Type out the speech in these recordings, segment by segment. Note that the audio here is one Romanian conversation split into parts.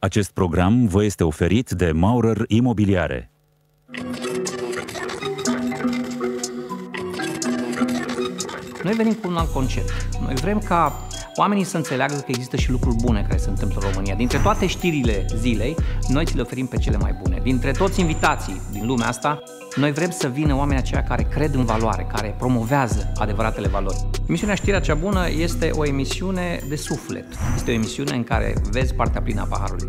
Acest program vă este oferit de Maurer Imobiliare. Noi venim cu un alt concept. Noi vrem ca oamenii să înțeleagă că există și lucruri bune care se întâmplă în România. Dintre toate știrile zilei, noi ți le oferim pe cele mai bune. Dintre toți invitații din lumea asta, noi vrem să vină oamenii aceia care cred în valoare, care promovează adevăratele valori. Emisiunea Știrea cea bună este o emisiune de suflet. Este o emisiune în care vezi partea plină a paharului.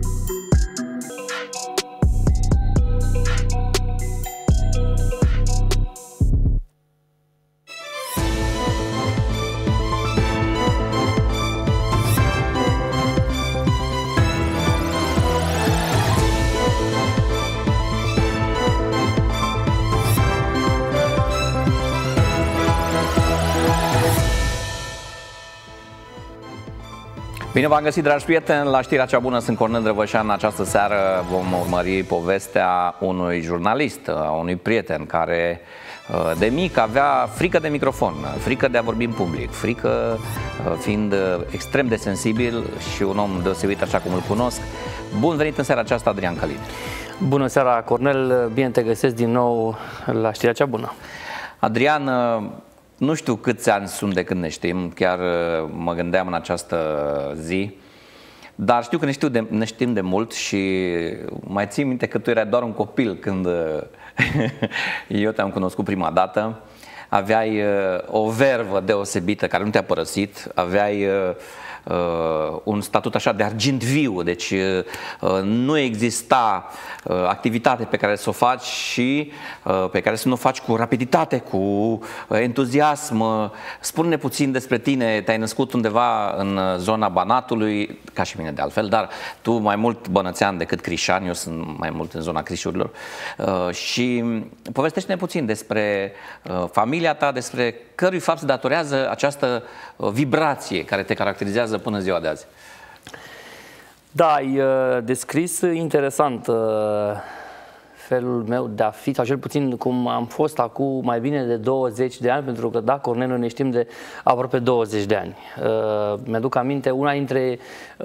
Bine v-am găsit, dragi prieteni, la Știrea cea bună. Sunt Cornel Drăvășan. În această seară vom urmări povestea unui jurnalist, a unui prieten care de mic avea frică de microfon, frică de a vorbi în public, frică fiind extrem de sensibil și un om deosebit așa cum îl cunosc. Bun venit în seara aceasta, Adrian Călin. Bună seara, Cornel, bine te găsesc din nou la Știrea cea bună. Adrian, nu știu câți ani sunt de când ne știm, chiar mă gândeam în această zi, dar știu că ne știm de mult și mai țin minte că tu erai doar un copil când eu te-am cunoscut prima dată. Aveai o vervă deosebită care nu te-a părăsit, aveai un statut așa de argint viu, deci nu exista activitate pe care să o faci și pe care să nu o faci cu rapiditate, cu entuziasm. Spune-ne puțin despre tine. Te-ai născut undeva în zona Banatului, ca și mine de altfel, dar tu mai mult bănățean decât crișan, eu sunt mai mult în zona Crișurilor. Și povestește-ne puțin despre familia ta, despre cărui fapt se datorează această vibrație care te caracterizează până ziua de azi. Da, ai descris interesant felul meu de a fi, sau cel puțin cum am fost acum mai bine de 20 de ani, pentru că, da, Cornel, noi ne știm de aproape 20 de ani. Mi-aduc aminte, unul dintre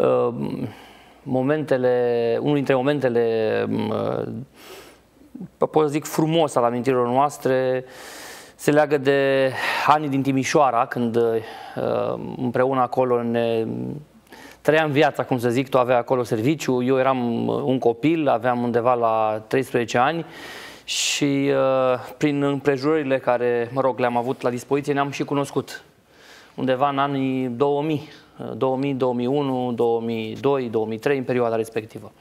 momentele, pot să zic, frumos al amintirilor noastre, se leagă de anii din Timișoara, când împreună acolo ne trăiam viața, cum să zic. Tu aveai acolo serviciu, eu eram un copil, aveam undeva la 13 ani și prin împrejurările care, mă rog, le-am avut la dispoziție, ne-am și cunoscut. Undeva în anii 2000, 2001, 2002, 2003, în perioada respectivă.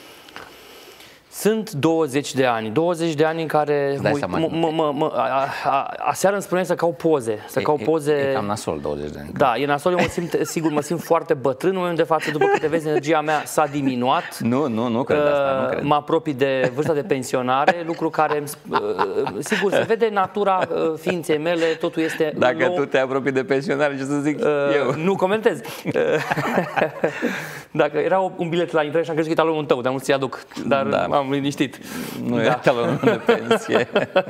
Sunt 20 de ani în care aseară îmi spuneai să caut poze, E cam nasol 20 de ani. Da, e nasol, eu sigur mă simt foarte bătrân în momentul de față, după câte vezi, energia mea s-a diminuat. Nu cred asta, nu cred. Mă apropii de vârsta de pensionare, lucru care, sigur, se vede natura ființei mele, totul este... Dacă tu te apropii de pensionare, ce să zic eu? Nu comentez. Dacă era un bilet la intrare și am crezut că e talonul tău, dar nu ți-i aduc, dar da. m-am liniștit. Nu e talonul de pensie.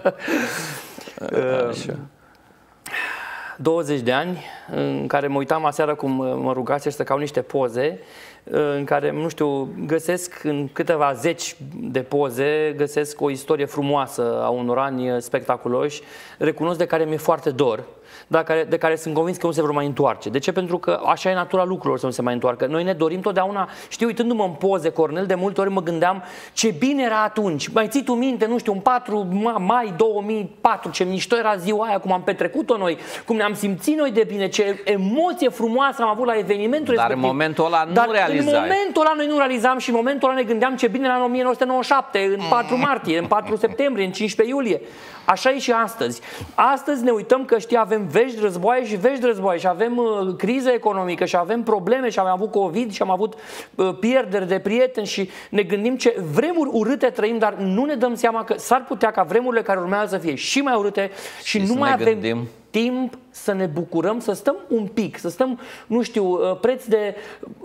20 de ani în care mă uitam aseară cum mă rugați să caut niște poze, în care, nu știu, găsesc în câteva zeci de poze, găsesc o istorie frumoasă a unor ani spectaculoși, recunosc de care mi-e foarte dor, dar de care sunt convins că nu se vor mai întoarce. De ce? Pentru că așa e natura lucrurilor, să nu se mai întoarcă. Noi ne dorim totdeauna, știu, uitându-mă în poze, Cornel, de multe ori mă gândeam ce bine era atunci. Mai ții tu minte, nu știu, în 4 mai 2004, ce mișto era ziua aia, cum am petrecut-o noi, cum ne-am simțit noi de bine, ce emoție frumoasă am avut la evenimentul respectiv. Dar în momentul ăla nu realizai. În momentul ăla noi nu realizam și în momentul ăla ne gândeam ce bine era în 1997, în 4 martie, în 4 septembrie, în 15 iulie. Așa e și astăzi. Astăzi ne uităm că, știi, avem vești de războaie și vești de războaie și avem criză economică și avem probleme și am avut COVID și am avut pierderi de prieteni și ne gândim ce vremuri urâte trăim, dar nu ne dăm seama că s-ar putea ca vremurile care urmează să fie și mai urâte și nu mai avem timp să ne bucurăm, să stăm un pic, să stăm, nu știu, preț de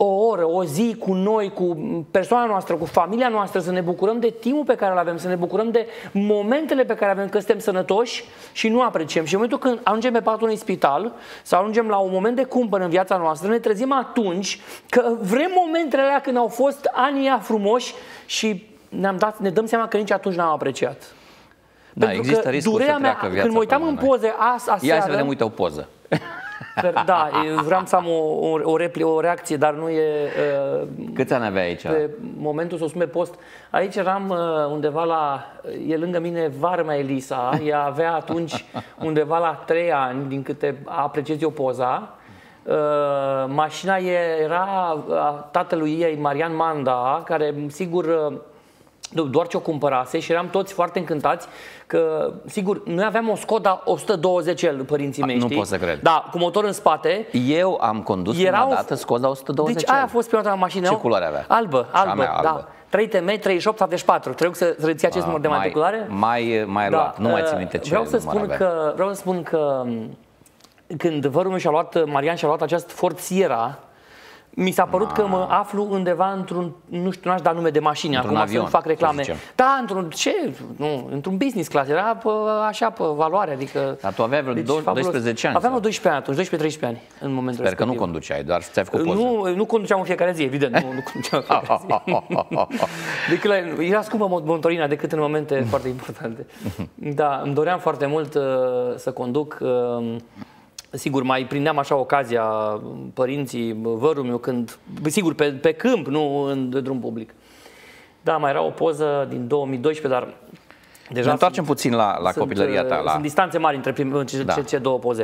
o oră, o zi cu noi, cu persoana noastră, cu familia noastră, să ne bucurăm de timpul pe care îl avem, să ne bucurăm de momentele pe care avem, că suntem sănătoși și nu apreciem. Și în momentul când ajungem pe patul unui spital sau ajungem la un moment de cumpăr în viața noastră, ne trezim atunci că vrem momentele alea când au fost anii ăia frumoși și ne dăm seama că nici atunci n-am apreciat. Da, Pentru există că riscul durerea să mea, treacă viața când mă uitam în poze aseară... Ia să vedem, uite, o poză. Da, vreau să am o reacție, dar nu e... Câți ani avea aici? Pe momentul să o spun pe post. Aici eram undeva la... E lângă mine varma Elisa. Ea avea atunci undeva la 3 ani, din câte apreciez eu poza. Mașina era a tatălui ei, Marian Manda, care, sigur... doar ce o cumpărase și eram toți foarte încântați că, sigur, noi aveam o Skoda 120L, părinții mei, nu știi? pot să cred. Da, cu motor în spate. Eu am condus prima dată Skoda 120L. Deci aia a fost prima dată la mașină. Ce culoare avea? Albă, mea, da. 3TM 3874. Trebuie să reții acest număr de matriculare? Mai luat, nu mai țin minte ce vreau să spun că când vărul meu Marian și-a luat această Ford Sierra, mi s-a părut că mă aflu undeva într-un, nu știu, n-aș da nume de mașini, acum avion, să fac reclame. Da, într-un business class, era așa pe valoare, adică... Dar tu aveai vreo 12 ani? Aveam 12 ani atunci, 12-13 ani în momentul respectiv. Sper că nu conduceai, doar ți-ai făcut poză. Nu conduceam în fiecare zi, evident, nu conduceam în fiecare zi. Decât era scumpă motorina decât în momente foarte importante. Da, îmi doream foarte mult să conduc. Sigur, mai prindeam așa ocazia, părinții, vărul meu, când, sigur, pe câmp, nu în drum public. Da, mai era o poză din 2012, dar deja... Ne întoarcem puțin la copilăria ta. Sunt distanțe mari între ce două poze.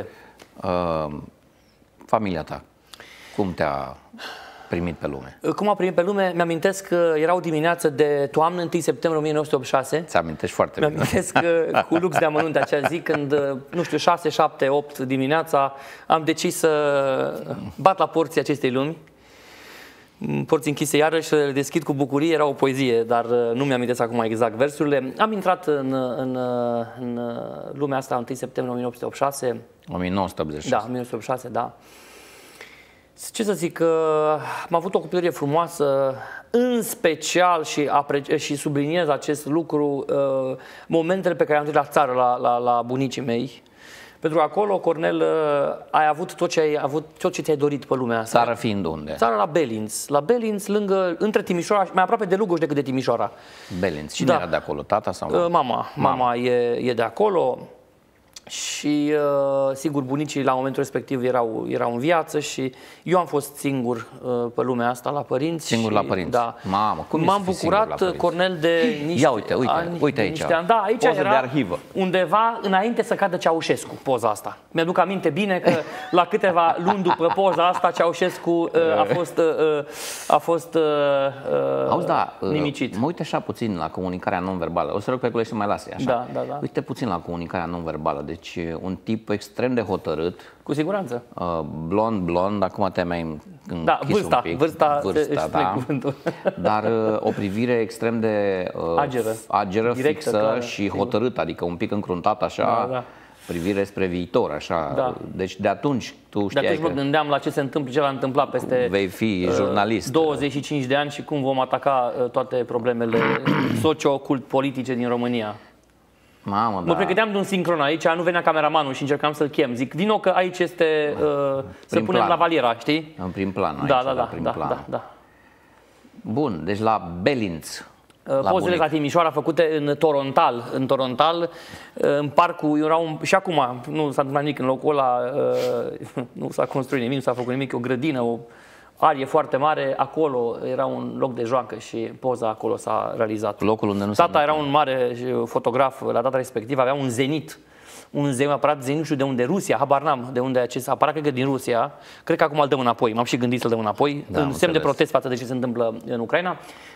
Familia ta, cum te-a primit pe lume? Cum a primit pe lume? Mi-amintesc că era o dimineață de toamnă, 1 septembrie 1986. Ți-amintești foarte bine. Mi-amintesc cu lux de amănunte acea zi, când, nu știu, 6, 7, 8 dimineața, am decis să bat la porții acestei lumi. Porți închise iarăși, le deschid cu bucurie, era o poezie, dar nu mi-amintesc acum exact versurile. Am intrat în lumea asta 1 septembrie 1986. 1986. Da, 1986, da. Ce să zic, am avut o copilărie frumoasă, în special și subliniez acest lucru, momentele pe care am trăit la țară, la bunicii mei. Pentru că acolo, Cornel, ai avut tot ce ți-ai dorit pe lumea asta. Țară fiind unde? Țara la Belinț. La Belinț, între Timișoara, mai aproape de Lugoj decât de Timișoara. Belinț. Cine era de acolo? Tata sau mama? Mama e de acolo. Și, sigur, bunicii la momentul respectiv erau în viață și eu am fost singur pe lumea asta la părinți. Singur la părinți? Da. Mamă, cum m-am bucurat, Cornel, de niște Ia uite aici. Da, aici poză era de arhivă. Undeva înainte să cadă Ceaușescu, poza asta. Mi-aduc aminte bine că la câteva luni după poza asta Ceaușescu a fost auzi, da, nimicit. Mă uite așa puțin la comunicarea non-verbală. O să rog pe colegi să mai lase așa. Da. Uite puțin la comunicarea non-verbală. Deci un tip extrem de hotărât. Cu siguranță. Blond, acum te mai închis un pic. Vârsta, da. Dar o privire extrem de ageră, directă, fixă, clară, și hotărâtă, adică un pic încruntată așa, da. Privire spre viitor, așa. Da. Deci de atunci tu știai de atunci mă gândeam la ce se întâmplă, ce va întâmpla peste vei fi jurnalist. 25 de ani și cum vom ataca toate problemele socio-politice din România. Mamă, mă pregăteam de un sincron aici, nu venea cameramanul și încercam să-l chem. Zic, vino că aici este să punem la Valiera, știi? În prim plan, aici, da. Bun, deci la Belinț. Pozele la Timișoara făcute în Torontal, în parcul, și acum nu s-a întâmplat nimic în locul ăla, nu s-a construit nimic, nu s-a făcut nimic, o grădină, o arie foarte mare, acolo era un loc de joacă și poza acolo s-a realizat. Locul unde nu Tata era un mare fotograf la data respectivă, avea un Zenit. Un aparat Zenit, nu știu de unde, Rusia, habar n-am de unde acest aparat, cred că din Rusia. Cred că acum îl dăm înapoi, m-am și gândit să-l dăm înapoi, în semn de protest față de ce se întâmplă în Ucraina.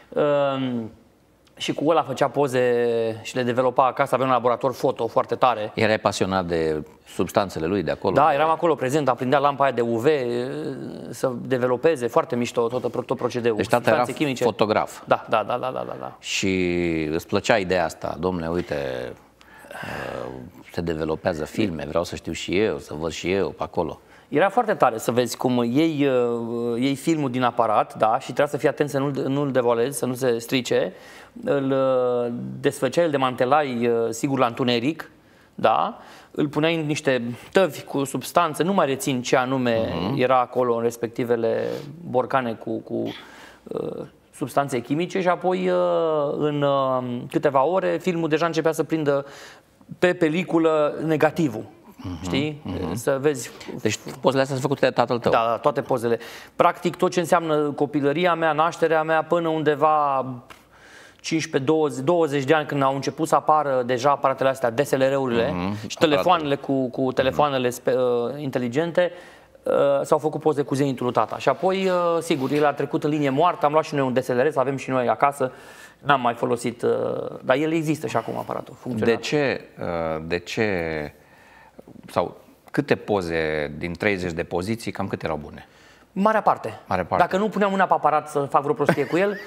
Și cu ăla făcea poze și le developa acasă, avea un laborator foto foarte tare. Erai pasionat de substanțele lui de acolo? Da, eram acolo prezent, aprindea lampa aia de UV să developeze, foarte mișto tot procedeul. Deci tata era chimice. Fotograf. Da. Și îți plăcea ideea asta, domne, uite, se developează filme, vreau să știu și eu, să văd și eu pe acolo. Era foarte tare să vezi cum iei filmul din aparat, da, și trebuia să fii atent să nu-l devolezi, să nu se strice, îl desfăceai, îl demantelai, sigur, la întuneric, da, îl puneai în niște tăvi cu substanță, nu mai rețin ce anume era acolo în respectivele borcane cu substanțe chimice și apoi în câteva ore filmul deja începea să prindă pe peliculă negativul. Știi? Să vezi. Deci pozele astea sunt făcute de tatăl tău. Da, toate pozele. Practic tot ce înseamnă copilăria mea, nașterea mea, până undeva 15-20 de ani, când au început să apară deja aparatele astea, DSLR-urile și telefoanele cu telefoanele inteligente, s-au făcut poze cu zenitul lui tata. Și apoi, sigur, el a trecut în linie moartă, am luat și noi un DSLR, să avem și noi acasă. N-am mai folosit, dar el există și acum aparatul, funcționează. De ce, sau câte poze din 30 de poziții, cam câte erau bune? Marea parte. Dacă nu puneam mâna pe aparat să fac vreo prostie cu el,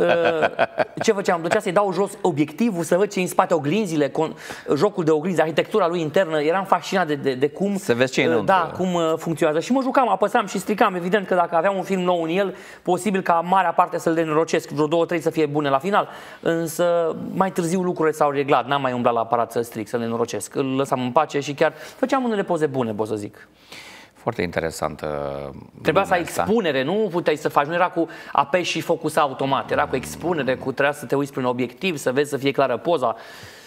ce făceam? Plăcea să-i dau jos obiectivul, să văd ce în spate oglinzile, jocul de oglinzi, arhitectura lui internă. Eram fascinat de cum, să vezi ce cum funcționează. Și mă jucam, apăsam și stricam. Evident că dacă aveam un film nou în el, posibil ca marea parte să-l denorocesc, vreo 2-3 să fie bune la final. Însă mai târziu lucrurile s-au reglat, n-am mai umblat la aparat să stric, să-l denorocesc. Îl lăsam în pace și chiar făceam unele poze bune, pot să zic. Foarte interesantă. Trebuia să ai expunere, nu puteai să faci, nu era cu apeși și focusa automat, era cu expunere, trebuia să te uiți prin obiectiv, să vezi să fie clară poza.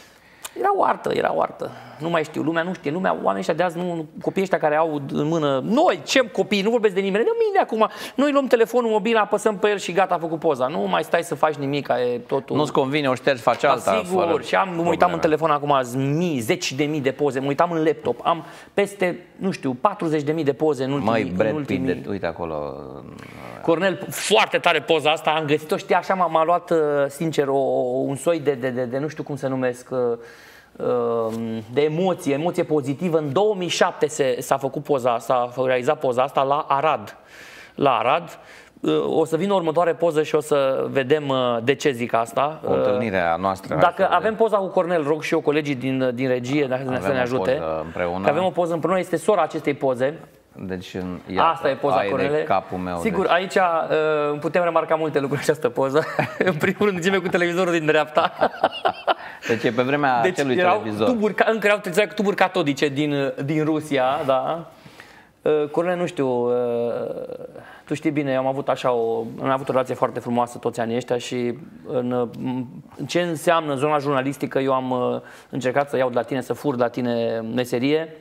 Era o artă. Nu mai știu, lumea nu știe, oamenii ăștia de azi, copiii ăștia care au în mână, noi, ce copii, nu vorbesc de nimeni, de mine acum, noi luăm telefonul mobil, apăsăm pe el și gata, a făcut poza. Nu mai stai să faci nimic, e totul. Nu-ți convine, o ștergi, faci alta. Sigur, și mă uitam în telefon acum, zeci de mii de poze, mă uitam în laptop, am peste, nu știu, 40.000 de poze în ultimii. Uite acolo. Cornel, foarte tare poza asta, am găsit-o, știi, așa m-a luat, sincer, un soi de nu știu cum se numesc, de emoție pozitivă. În 2007 s-a făcut poza asta, s-a realizat poza asta la Arad. O să vină următoare poză și o să vedem de ce zic asta. O întâlnire a noastră. Dacă avem poza cu Cornel, rog și eu colegii din regie să ne ajute. Că avem o poză împreună, este sora acestei poze. Deci, asta e poza, Cornele. Capul meu. Sigur, deci aici putem remarca multe lucruri în această poză. În primul rând, zime cu televizorul din dreapta. Deci e pe vremea acelui televizor. Încă erau tuburi catodice din Rusia, da. Cornel, nu știu, tu știi bine, am avut o relație foarte frumoasă toți anii ăștia și în ce înseamnă zona jurnalistică, eu am încercat să iau de la tine, să fur de la tine meserie.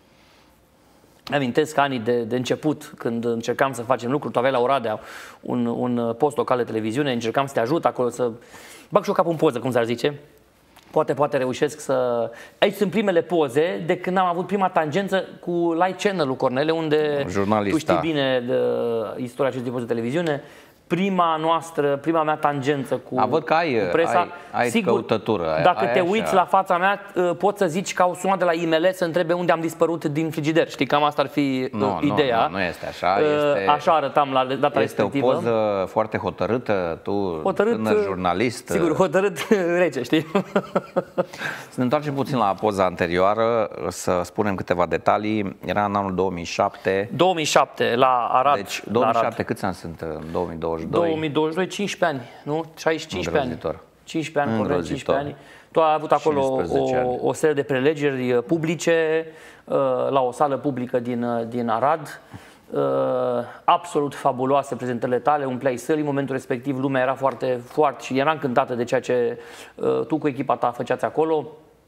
Amintesc anii de început, când încercam să facem lucruri, tu aveai la Oradea un post local de televiziune, încercam să te ajut acolo, să bag și eu capul în poză, cum s-ar zice. Poate reușesc să... Aici sunt primele poze de când am avut prima tangență cu Live Channel-ul, Cornele, unde tu știi bine de istoria acestui post de televiziune. Prima mea tangență cu văd că presa. Ai sigur, căutătură. Dacă te uiți la fața mea, poți să zici că au sunat de la IML să întrebe unde am dispărut din frigider. Știi, cam asta ar fi ideea. Nu este așa. Așa arătam la data respectivă. Este o poză foarte hotărâtă, tânăr jurnalist. Sigur, hotărât rece, știi? Să ne întoarcem puțin la poza anterioară, să spunem câteva detalii. Era în anul 2007. 2007, la Arad. Deci, 2007, câți ani sunt în 2022? 2022, 15 ani, nu? 15 ani. 15 ani, corect, 15 ani. Tu ai avut acolo o serie de prelegeri publice la o sală publică din Arad. Absolut fabuloase prezentările tale, umpleai săli. În momentul respectiv lumea era foarte și era încântată de ceea ce tu cu echipa ta făceați acolo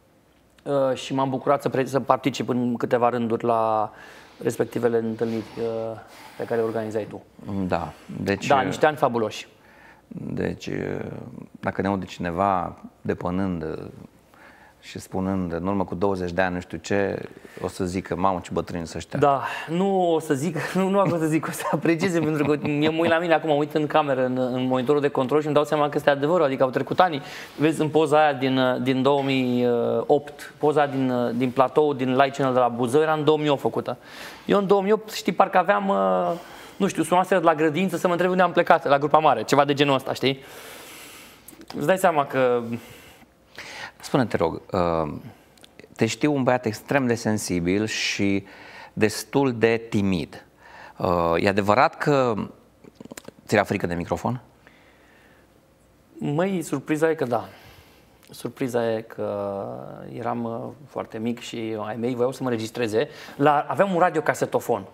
și m-am bucurat să particip în câteva rânduri la respectivele întâlniri pe care le organizai tu. Da, deci... Da, niște ani fabuloși. Deci, dacă ne aude cineva depănând și spunând în urmă cu 20 de ani, nu știu ce, o să zică, mamă, ce bătrâni să ăștia. Da, nu o să zic, nu am să zic, o să aprecieze, pentru că eu mă uit la mine acum, mă uit în cameră, în monitorul de control și îmi dau seama că este adevărul, adică au trecut ani. Vezi în poza aia din 2008, poza din platou, din Live Channel de la Buzău, era în 2008 făcută. Eu în 2008, știi, parcă aveam, nu știu, sunaseră de la grădință să mă întreb unde am plecat, la Grupa Mare, ceva de genul ăsta, știi? Îți dai seama că... Spune-te, rog, te știu un băiat extrem de sensibil și destul de timid. E adevărat că ți era frică de microfon? Măi, surpriza e că da. Surpriza e că eram foarte mic și ai mei voiau să mă registreze. Aveam un radiocasetofon.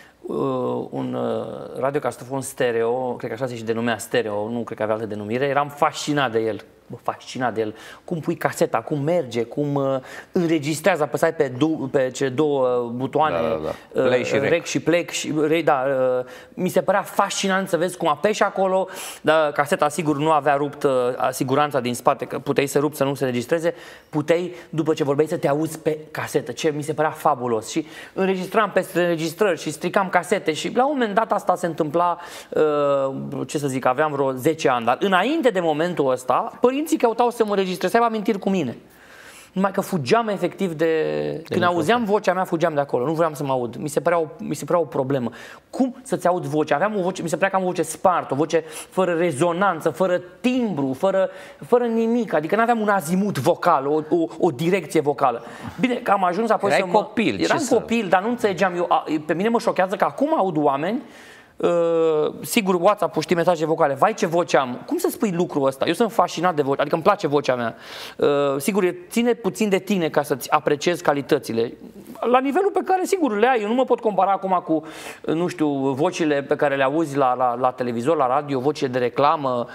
Un radiocasetofon stereo, cred că așa se și denumea stereo, nu cred că avea altă denumire. Eram fascinat de el. Fascinat de el. Cum pui caseta, cum merge, cum înregistrează, apăsai pe cele două butoane, Play și rec și plec și mi se părea fascinant să vezi cum apeși acolo, dar caseta sigur nu avea rupt siguranța din spate, că puteai să rupi să nu se înregistreze, puteai după ce vorbeai să te auzi pe casetă, ce mi se părea fabulos și înregistram peste înregistrări și stricam casete și la un moment dat asta se întâmpla, ce să zic, aveam vreo 10 ani, dar înainte de momentul ăsta, părinții căutau să mă registreze, să aibă amintiri cu mine. Numai că fugeam efectiv când auzeam vocea mea, fugeam de acolo. Nu vreau să mă aud. Mi se părea o problemă. Cum să-ți aud vocea? Aveam o voce, mi se părea că am o voce spartă, o voce fără rezonanță, fără timbru, fără nimic. Adică nu aveam un azimut vocal, o direcție vocală. Bine, că am ajuns apoi Erai copil. Eram copil, dar nu înțelegeam eu. Pe mine mă șochează că acum aud oameni. Sigur, WhatsApp-ul, știi, mesaje vocale. Vai, ce voce am! Cum să spui lucrul ăsta? Eu sunt fascinat de voce, adică îmi place vocea mea. Sigur, ține puțin de tine ca să-ți apreciezi calitățile. La nivelul pe care, sigur, le ai. Eu nu mă pot compara acum cu, nu știu, vocile pe care le auzi la televizor, la radio, vocile de reclamă,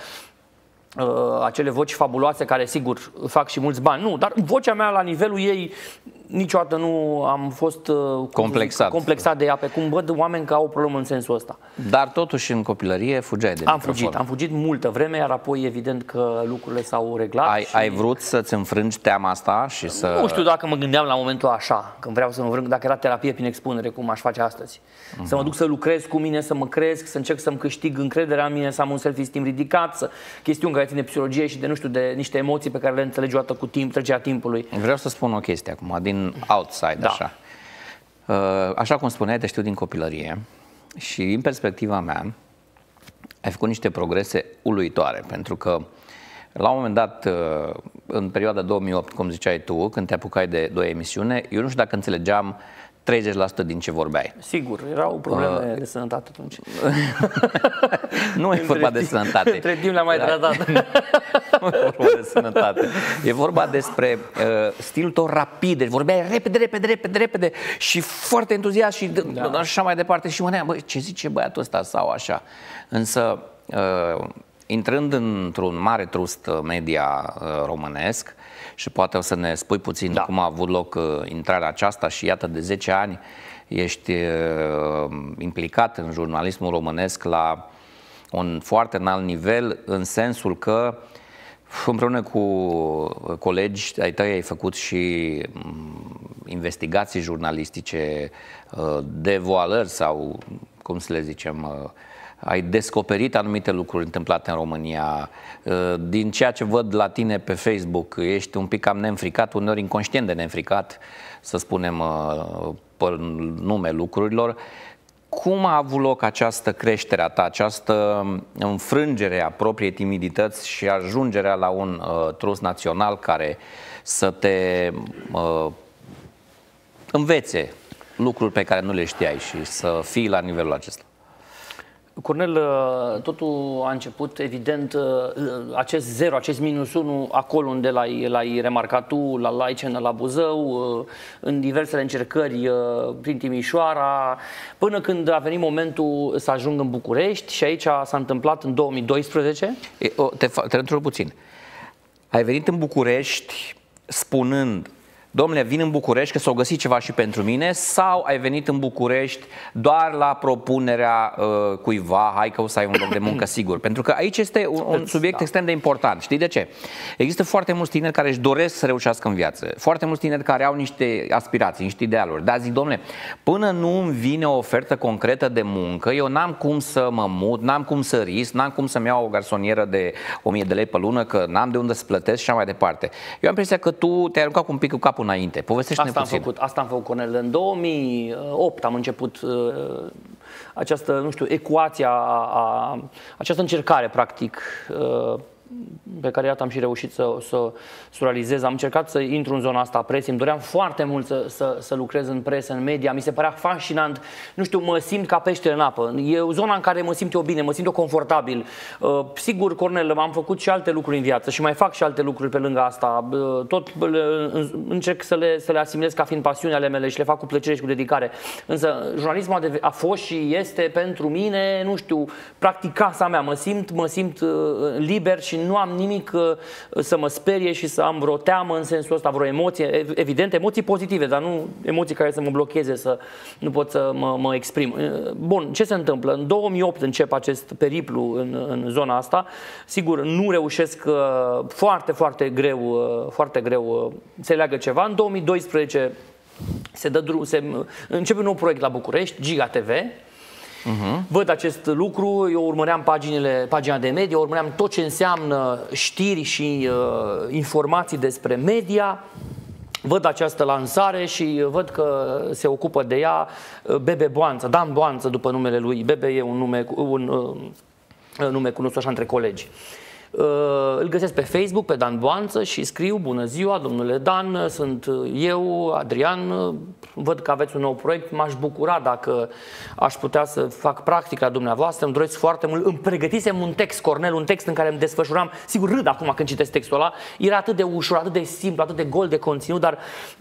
acele voci fabuloase care, sigur, fac și mulți bani. Nu, dar vocea mea, la nivelul ei, niciodată nu am fost complexat de ea, pe cum văd oameni că au o problemă în sensul ăsta. Dar totuși în copilărie fugeai de microfon. Am fugit multă vreme, iar apoi evident că lucrurile s-au reglat. Ai vrut să-ți înfrângi teama asta și să... Nu știu dacă mă gândeam la momentul așa, când vreau să mă înfrâng, dacă era terapie prin expunere, cum aș face astăzi. Să mă duc să lucrez cu mine, să mă cresc, să încerc să-mi câștig încrederea în mine, să am un self-esteem ridicat, chestiuni care țin de psihologie și de, nu știu, de niște emoții pe care le înțelegi odată cu trecerea timpului. Vreau să spun o chestie acum, din outside, da. Așa. Așa cum spuneai, te știu din copilărie și din perspectiva mea ai făcut niște progrese uluitoare, pentru că la un moment dat, în perioada 2008, cum ziceai tu, când te apucai de o emisiune, eu nu știu dacă înțelegeam 30% din ce vorbeai. Sigur, erau probleme de sănătate atunci. Nu e vorba de sănătate. Între timp le-am mai tratat. Nu e vorba de sănătate. E vorba despre stilul tău rapid. Deci vorbeai repede și foarte entuziast și așa mai departe. Și mă gândeam, băi, ce zice băiatul ăsta sau așa. Însă, intrând într-un mare trust media românesc, și poate o să ne spui puțin cum a avut loc intrarea aceasta și iată de 10 ani ești implicat în jurnalismul românesc la un foarte înalt nivel, în sensul că împreună cu colegi ai tăi ai făcut și investigații jurnalistice, devoalări sau cum să le zicem, ai descoperit anumite lucruri întâmplate în România. Din ceea ce văd la tine pe Facebook, ești un pic cam neînfricat, uneori inconștient de neînfricat, să spunem pe nume lucrurilor. Cum a avut loc această creștere a ta, această înfrângere a propriei timidități și ajungerea la un trust național care să te învețe lucruri pe care nu le știai și să fii la nivelul acesta? Cornel, totul a început, evident, acest 0, acest -1, acolo unde l-ai remarcat tu, la Laicen, la Buzău, în diversele încercări prin Timișoara, până când a venit momentul să ajung în București și aici s-a întâmplat în 2012. Te întreb puțin. Ai venit în București spunând: domnule, vin în București că s-o găsit ceva și pentru mine, sau ai venit în București doar la propunerea cuiva, hai că o să ai un loc de muncă sigur? Pentru că aici este un subiect extrem de important. Știi de ce? Există foarte mulți tineri care își doresc să reușească în viață, foarte mulți tineri care au niște aspirații, niște idealuri, dar zic, domnule, până nu îmi vine o ofertă concretă de muncă, eu n-am cum să mă mut, n-am cum să risc, n-am cum să-mi iau o garsonieră de 1000 de lei pe lună, că n-am de unde să plătesc și așa mai departe. Eu am impresia că tu te-ai aruncat cu un pic cu capul înainte. Povestește-ne puțin. Asta am făcut, Cornel. În 2008 am început această, nu știu, ecuația, această încercare, practic, pe care iată am și reușit să realizez. Am încercat să intru în zona asta a presei, îmi doream foarte mult să lucrez în presă, în media, mi se părea fascinant, nu știu, mă simt ca peștele în apă. E o zonă în care mă simt eu bine, mă simt eu confortabil. Sigur, Cornel, am făcut și alte lucruri în viață și mai fac și alte lucruri pe lângă asta. Tot încerc să le asimilez ca fiind pasiunea ale mele și le fac cu plăcere și cu dedicare. Însă jurnalismul a fost și este pentru mine, nu știu, practic casa mea. Mă simt liber și nu am nimic să mă sperie și să am vreo teamă în sensul ăsta, vreo emoție. Evident, emoții pozitive, dar nu emoții care să mă blocheze, să nu pot să mă exprim. Bun, ce se întâmplă? În 2008 încep acest periplu în zona asta. Sigur, nu reușesc, foarte greu se leagă ceva. În 2012 începe un nou proiect la București, Giga TV. Văd acest lucru, eu urmăream pagina de media, urmăream tot ce înseamnă știri și informații despre media. Văd această lansare și văd că se ocupă de ea Bebe Boanță, Dan Boanță după numele lui. Bebe e un nume cunoscut așa între colegi. Îl găsesc pe Facebook, pe Dan Boanță, și scriu: bună ziua, domnule Dan, sunt eu, Adrian, văd că aveți un nou proiect, m-aș bucura dacă aș putea să fac practic la dumneavoastră, îmi doresc foarte mult. Îmi pregătisem un text, Cornel, un text în care îmi desfășuram, sigur râd acum când citesc textul ăla, era atât de ușor, atât de simplu, atât de gol de conținut, dar...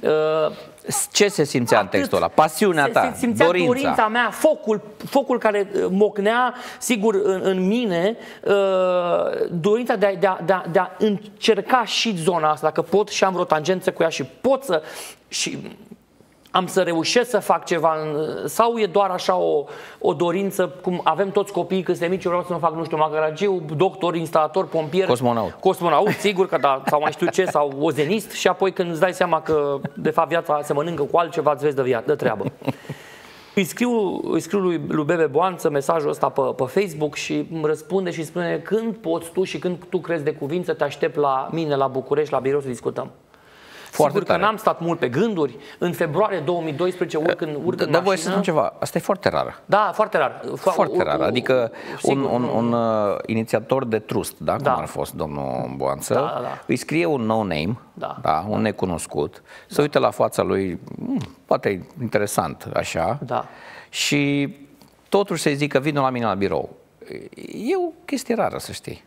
ce se simțea în textul ăla? Pasiunea ta, se simțea dorința mea, focul care mocnea, sigur, în mine, dorința de a încerca și zona asta, dacă pot și am vreo tangență cu ea și pot să... Și am să reușesc să fac ceva, sau e doar așa o dorință, cum avem toți copiii când suntem mici, eu vreau să mă fac, nu știu, magaragiu, doctor, instalator, pompier, cosmonaut, sigur că da, sau mai știu ce, sau ozenist, și apoi când îți dai seama că de fapt viața se mănâncă cu altceva, îți vezi de treabă. Îi scriu lui Bebe Boanță mesajul ăsta pe Facebook și îmi răspunde și spune: când poți tu și când tu crezi de cuvință, te aștept la mine, la București, la birou, să discutăm. Foarte Sigur tare. că n-am stat mult pe gânduri. În februarie 2012, urc în mașină. Dar voi să spun ceva, asta e foarte rar. Da, foarte rar. Foarte rar. Adică un inițiator de trust, da? Cum ar fost domnul Boanță, îi scrie un no-name, un necunoscut, se uită la fața lui, poate interesant, așa, și totuși să-i zică: vină la mine la birou. E o chestie rară, să știi.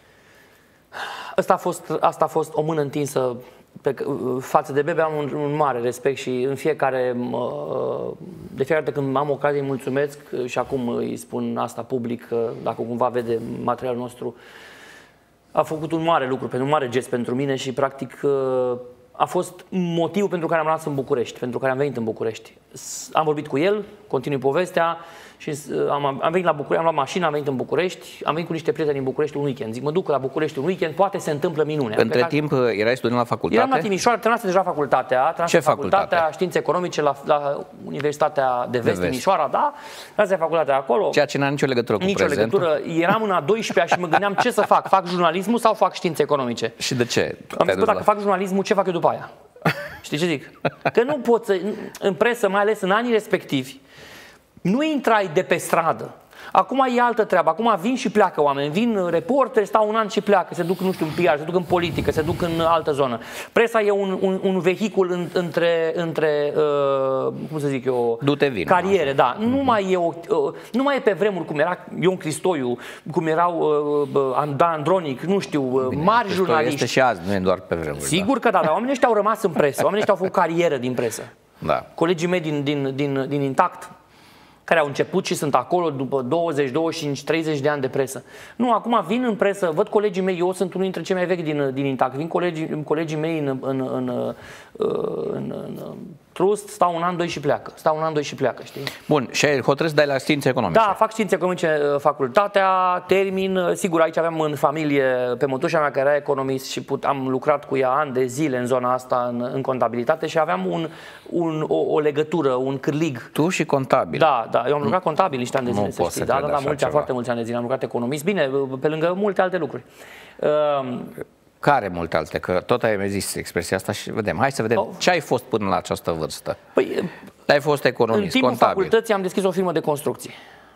Asta a fost o mână întinsă. Față de Bebe am un mare respect și de fiecare dată când am ocazie îi mulțumesc, și acum îi spun asta public, dacă cumva vede materialul nostru. A făcut un mare lucru, un mare gest pentru mine și practic a fost motivul pentru care am rămas în București, pentru care am venit în București. Am vorbit cu el, continui povestea și am venit la București, am luat mașina, am venit în București, am venit cu niște prieteni în București un weekend. Zic, mă duc la București un weekend, poate se întâmplă minune. Între timp erai student la facultate? Eram la Timișoara, terminase deja facultatea. Ce facultate? Științe economice la Universitatea de Vest, Timișoara, da. Asta e facultatea acolo. Ceea ce n-a nicio legătură cu prezentul. Legătură. Eram în a 12-a și mă gândeam ce să fac. Fac jurnalismul sau fac științe economice? Și de ce? Am zis, dacă fac jurnalismul, ce fac eu după aia? Știi ce zic? Că nu poți să, în presă, mai ales în anii respectivi, nu intrai de pe stradă. Acum e altă treabă. Acum vin și pleacă oameni. Vin reporteri, stau un an și pleacă. Se duc, nu știu, în PR, se duc în politică, se duc în altă zonă. Presa e un vehicul între cum să zic eu, cariere, da. Nu mai e pe vremuri cum era Ion Cristoiu, cum erau Dan Andronic, nu știu, mari jurnaliști. Este și azi, nu e doar pe vremuri. Sigur că da, dar oamenii ăștia au rămas în presă. Oamenii ăștia au făcut carieră din presă. Da. Colegii mei din Intact, care au început și sunt acolo după 20, 25, 30 de ani de presă. Nu, acum vin în presă, văd colegii mei, eu sunt unul dintre cei mai vechi din Intact, vin colegii mei în trust, stau un an, doi și pleacă. Știi? Bun, și ai hotărât să dai la științe economice. Da, fac științe economice facultatea, termin. Sigur, aici aveam în familie pe mătușa mea care era economist și am lucrat cu ea ani de zile în zona asta, în contabilitate, și aveam o legătură, un cârlig. Tu și contabil. Da, eu am lucrat contabil niște ani de zile, să știi. Foarte mulți ani de zile am lucrat economist. Bine, pe lângă multe alte lucruri. Care multe alte? Că tot ai mai zis expresia asta și vedem. Hai să vedem ce ai fost până la această vârstă. Păi, ai fost economist, în timpul contabil. facultății am deschis o firmă de construcții.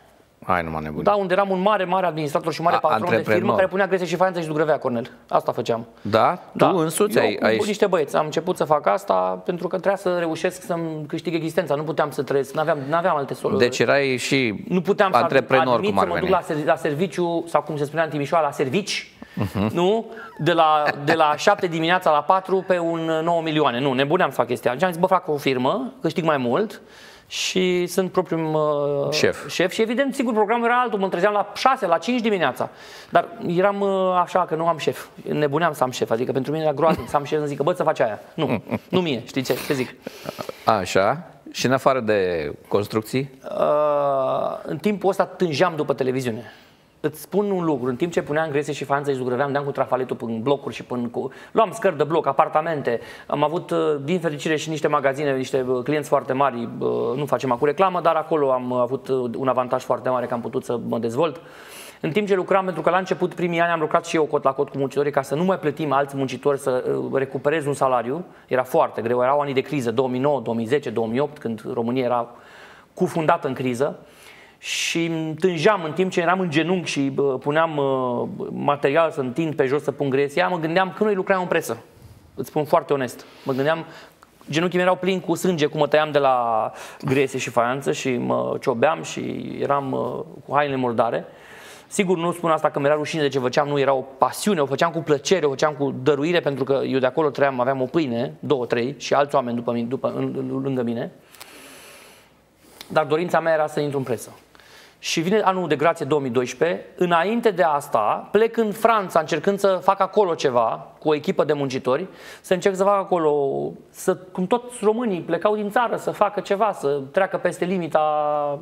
Hai numai nebun. Da, unde eram un mare administrator și mare patron de firmă care punea Gresie și Faianță și zugrăvea, Cornel. Asta făceam. Da? Tu însuți ai... Cu niște băieți. Am început să fac asta pentru că trebuia să reușesc să-mi câștig existența. Nu puteam să trăiesc, n-aveam alte soluții. Deci erai și nu puteam antreprenor, cum ar veni. Să mă duc la serviciu, sau cum se spunea în Timișoara, la servici, nu? De la 7 dimineața la 4 pe un 9 milioane. Nu, nebuneam să fac chestia. Și am zis, bă, fac o firmă, câștig mai mult și sunt propriul șef. Și evident, sigur, programul era altul. Mă trezeam la 6, la 5 dimineața. Dar eram așa că nu am șef. Nebuneam să am șef. Adică pentru mine era groaznic să am șef, să zic, bă, să faci aia. Nu mie, știi ce zic. Așa. Și în afară de construcții? În timpul ăsta tângeam după televiziune. Îți spun un lucru, în timp ce puneam Gresie și Faianță și zugrăveam, deam cu trafaletul până în blocuri și până cu... Luam scări de bloc, apartamente, am avut din fericire și niște magazine, niște clienți foarte mari, nu facem acum reclamă, dar acolo am avut un avantaj foarte mare că am putut să mă dezvolt. În timp ce lucram, pentru că la început, primii ani, am lucrat și eu cot la cot cu muncitorii ca să nu mai plătim alți muncitori să recuperez un salariu. Era foarte greu, erau anii de criză, 2009, 2010, 2008, când România era cufundată în criză. Și tângeam în timp ce eram în genunchi și puneam material să întind pe jos, să pun gresia, mă gândeam când noi lucram în presă. Îți spun foarte onest. Mă gândeam, genunchii mei erau plini cu sânge, cum mă tăiam de la Gresie și Faianță și mă ciobeam și eram cu hainele murdare. Sigur, nu spun asta că mi-era rușine de ce făceam, nu, era o pasiune, o făceam cu plăcere, o făceam cu dăruire, pentru că eu de acolo trăiam, aveam o pâine, 2-3 și alți oameni lângă mine. Dar dorința mea era să intru în presă. Și vine anul de grație 2012, înainte de asta plec în Franța încercând să fac acolo ceva cu o echipă de muncitori, să încerc să fac acolo, cum toți românii plecau din țară să facă ceva, să treacă peste limita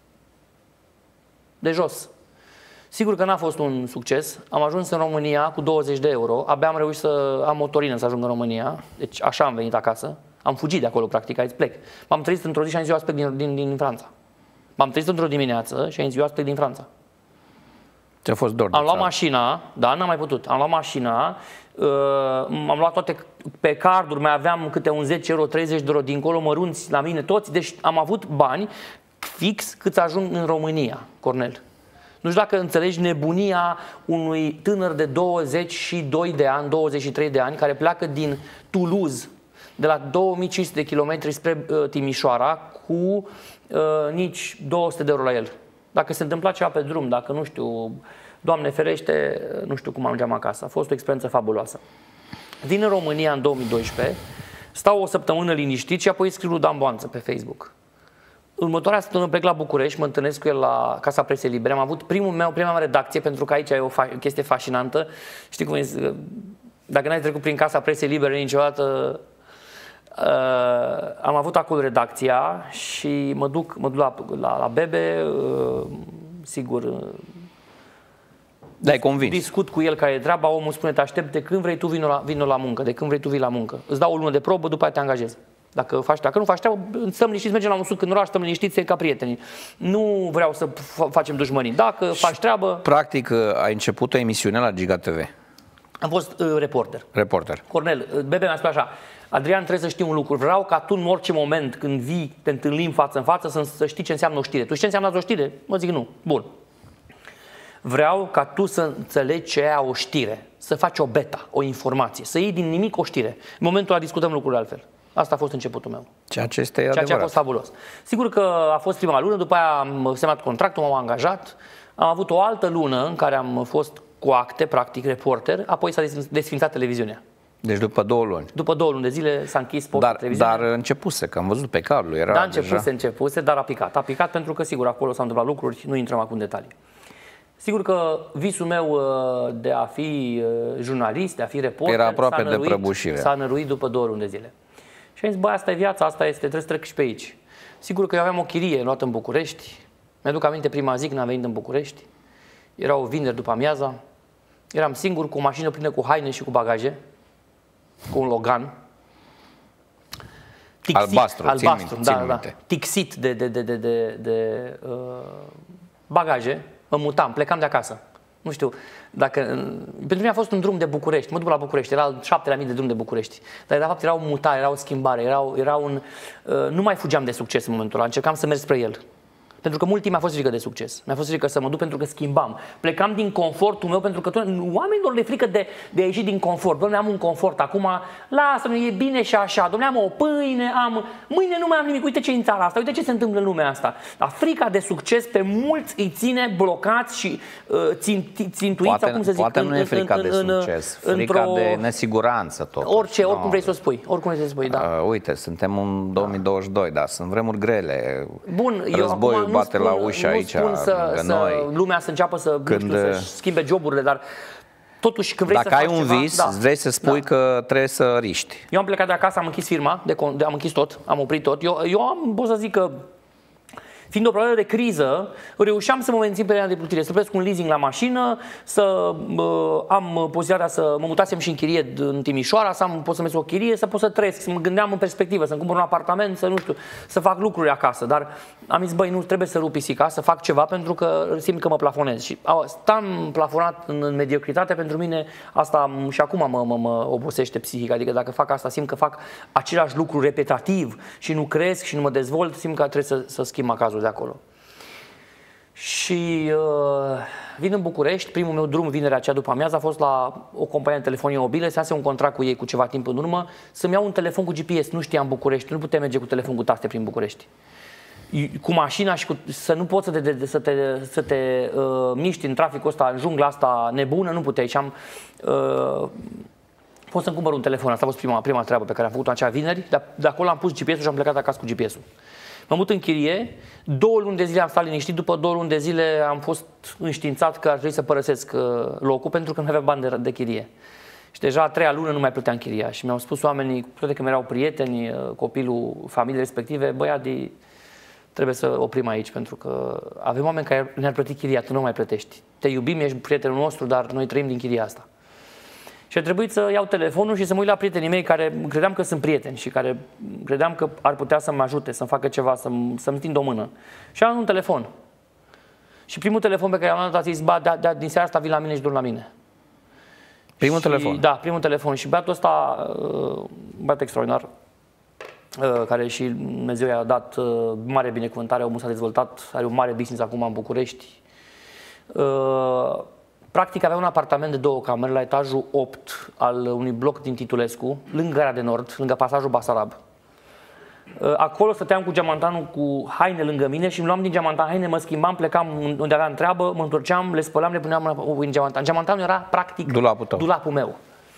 de jos. Sigur că n-a fost un succes, am ajuns în România cu 20 de euro, abia am reușit să am motorină să ajung în România, deci așa am venit acasă, am fugit de acolo practic, aici plec. M-am trezit într-o zi și am zis, eu aspect din Franța. M-am trezit într-o dimineață și am zis, eu aspect din Franța. Ți-a fost dor de Am luat mașina, da, n-am mai putut. Am luat mașina, am luat toate pe carduri, mai aveam câte un 10 euro, 30 de euro dincolo, mărunți la mine toți, deci am avut bani fix cât să ajung în România, Cornel. Nu știu dacă înțelegi nebunia unui tânăr de 22 de ani, 23 de ani, care pleacă din Toulouse, de la 2500 de kilometri spre Timișoara, cu nici 200 de euro la el. Dacă se întâmpla ceva pe drum, dacă nu știu, Doamne ferește, nu știu cum ajungeam acasă. A fost o experiență fabuloasă. Vin în România în 2012, stau o săptămână liniștit și apoi scriu lui Dan Boanță pe Facebook. Următoarea săptămână plec la București, mă întâlnesc cu el la Casa Presei Libere. Am avut prima mea redacție, pentru că aici e o chestie fascinantă. Știi cum e? Dacă n-ai trecut prin Casa Presei Libere niciodată, am avut acolo redacția și mă duc la Bebe, sigur. Da, convins. Discut cu el care e treaba, omul spune, te aștept, de când vrei tu vino la muncă, de când vrei tu vii la muncă. Îți dau o lună de probă, după aia te angajez. Dacă nu faci treabă, stăm liniștiți, mergem la un suc în oraș, stăm liniștiți, ca prietenii. Nu vreau să facem dușmănii. Dacă faci treabă... Practic, ai început o emisiune la Giga TV. Am fost reporter. Cornel, Bebe mi-a spus așa, Adrian, trebuie să știi un lucru. Vreau ca tu în orice moment când vii, te întâlnim față în față, să știi ce înseamnă o știre. Tu știi ce înseamnă o știre? Mă zic nu. Bun. Vreau ca tu să înțelegi ce e o știre, să faci o beta, o informație, să iei din nimic o știre. În momentul ăla discutăm lucruri altfel. Asta a fost începutul meu. Ceea ce a fost fabulos. Sigur că a fost prima lună, după aia am semnat contractul, m-am angajat. Am avut o altă lună în care am fost cu acte, practic reporter, apoi s-a desfințat televiziunea. Deci după 2 luni. După 2 luni de zile s-a închis postul televiziunea. Dar începuse, că am văzut pe cablu. Era da, începuse, dar a picat. A picat pentru că, sigur, acolo s-au întâmplat lucruri, nu intrăm acum în detalii. Sigur că visul meu de a fi jurnalist, de a fi reporter, era aproape de prăbușire. S-a năruit după 2 luni de zile. Și am zis, băi, asta e viața, asta este, trebuie să trec și pe aici. Sigur că eu aveam o chirie luată în București. Mi-aduc aminte prima zi când am venit în București. Era o vineri după amiaza. Eram singur cu o mașină plină cu haine și cu bagaje. Cu un Logan. Albastru, da. Tixit de bagaje. Mă mutam, plecam de acasă. Nu știu, pentru mine a fost un drum de București. Mă duc la București, era 7.000 de drum de București. Dar de fapt era o mutare, era o schimbare, nu mai fugeam de succes în momentul ăla, încercam să merg spre el. Pentru că mult timp mi-a fost frică de succes. Mi-a fost frică să mă duc pentru că schimbam. Plecam din confortul meu pentru că oamenilor le frică de a ieși din confort. Doamne, am un confort acum, lasă-mă, e bine și așa. Doamne, am o pâine, mâine nu mai am nimic. Uite ce e în țara asta, uite ce se întâmplă în lumea asta. Dar frica de succes pe mulți îi ține blocați și țintuiți, sau cum să zic. Poate nu e frica de succes, frica de nesiguranță tot. Oricum vrei să o spui. Oricum vrei să spui, da. Uite, suntem în 2022, da, sunt vremuri grele. Bun, războiul bate la ușă aici, lângă noi. Lumea să înceapă să-și schimbe joburile, dar totuși când vrei dacă să faci ai un vis, vrei să spui că trebuie să riști. Eu am plecat de acasă, am închis firma, am închis tot, am oprit tot. Eu pot să zic că, fiind o problemă de criză, reușeam să mă mențin pe linia de plutire, să plătesc un leasing la mașină, să am posibilitatea să mă mutasem și în chirie în Timișoara, pot să merg o chirie, să pot să trăiesc, să mă gândeam în perspectivă, să-mi cumpăr un apartament, să fac lucruri acasă. Dar am zis, băi, nu trebuie să rup pisica, să fac ceva pentru că simt că mă plafonez. Și stam plafonat în mediocritate, pentru mine asta și acum mă obosește psihic. Adică dacă fac asta, simt că fac același lucru repetativ și nu cresc și nu mă dezvolt, simt că trebuie să schimb acazul de acolo. Și vin în București, primul meu drum vinerea aceea după amiază a fost la o companie de telefonie mobilă, să iasă un contract cu ei cu ceva timp în urmă, să-mi iau un telefon cu GPS, nu știam București, nu puteai merge cu telefon cu taste prin București. Cu mașina și să nu poți să te miști în traficul ăsta, în jungla asta nebună, nu puteai. Și pot să-mi cumpăr un telefon, asta a fost prima treabă pe care am făcut-o acea vineri, de acolo am pus GPS-ul și am plecat acasă cu GPS-ul. M-am mut în chirie, 2 luni de zile am stat liniștit, după 2 luni de zile am fost înștiințat că ar trebui să părăsesc locul pentru că nu aveam bani de chirie. Și deja a 3-a lună nu mai plăteam chiria și mi-au spus oamenii, toate că mi-erau prieteni, copilul familiei respective, băiat, trebuie să oprim aici pentru că avem oameni care ne-ar plăti chiria, tu nu mai plătești. Te iubim, ești prietenul nostru, dar noi trăim din chiria asta. Și a trebuit să iau telefonul și să mă uit la prietenii mei care credeam că sunt prieteni și care credeam că ar putea să mă ajute, să-mi facă ceva, să-mi întind o mână. Și am un telefon. Și primul telefon pe care l-am luat a zis, din seara asta vii la mine și dormi la mine. Primul telefon? Da, primul telefon. Și băiatul ăsta, băiat extraordinar, care și Dumnezeu i-a dat mare binecuvântare, omul s-a dezvoltat, are un mare business acum în București. Practic avea un apartament de 2 camere la etajul 8 al unui bloc din Titulescu, lângă Gara de Nord, lângă pasajul Basarab. Acolo stăteam cu geamantanul cu haine lângă mine și îmi luam din geamantan haine, mă schimbam, plecam unde aveam treabă, mă întorceam, le spălam, le puneam în geamantan. Geamantanul era practic dulapul meu.